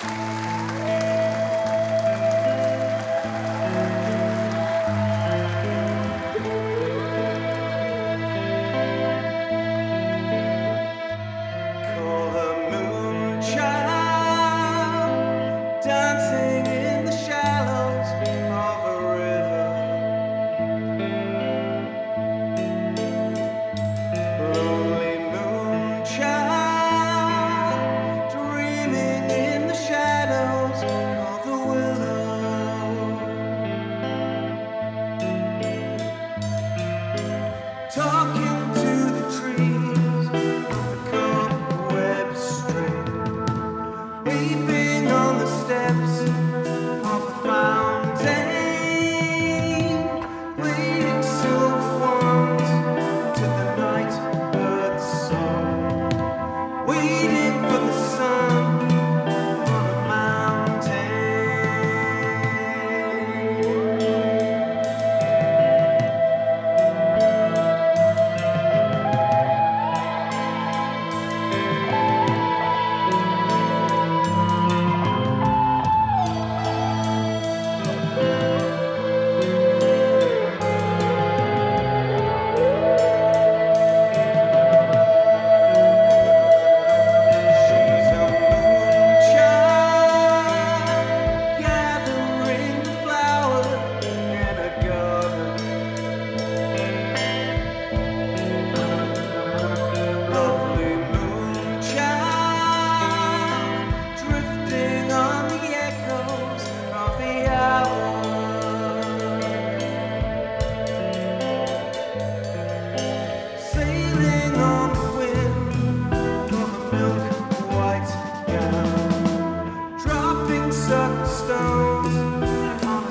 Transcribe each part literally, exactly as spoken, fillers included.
Talking to the trees of the cobweb street, weeping on the steps of a fountain, waving silver wands to the night bird's song, waiting for the sun on a mountain. Sailing on the wind of a milk white gown, dropping certain stones on a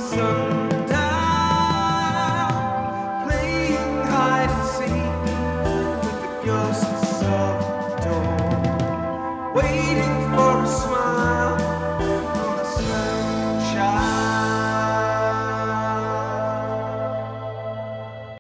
sundown, playing hide and seek with the ghosts